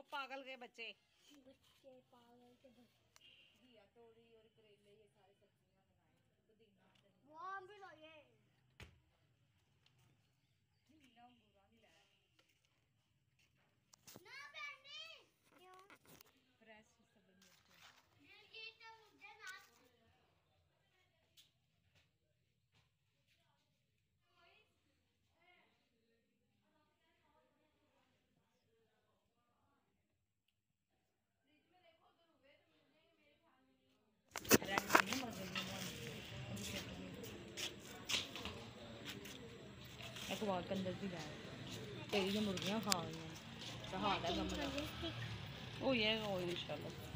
पागल के बच्चे पागल के बच्चे। घिया तोड़ी और करेले ये सारी सब्जियां बनाए, पुदीना वो हम भी लोगे नीला अंगूरा नहीं लाया ना बहनी क्यों फ्रेश सब मिर्च ये तो मुझे ना एक बार के अंदर भी लाया तेरी जो मुर्गियां खा रही हैं तो हाल है गमला ओ ये इंशाल्लाह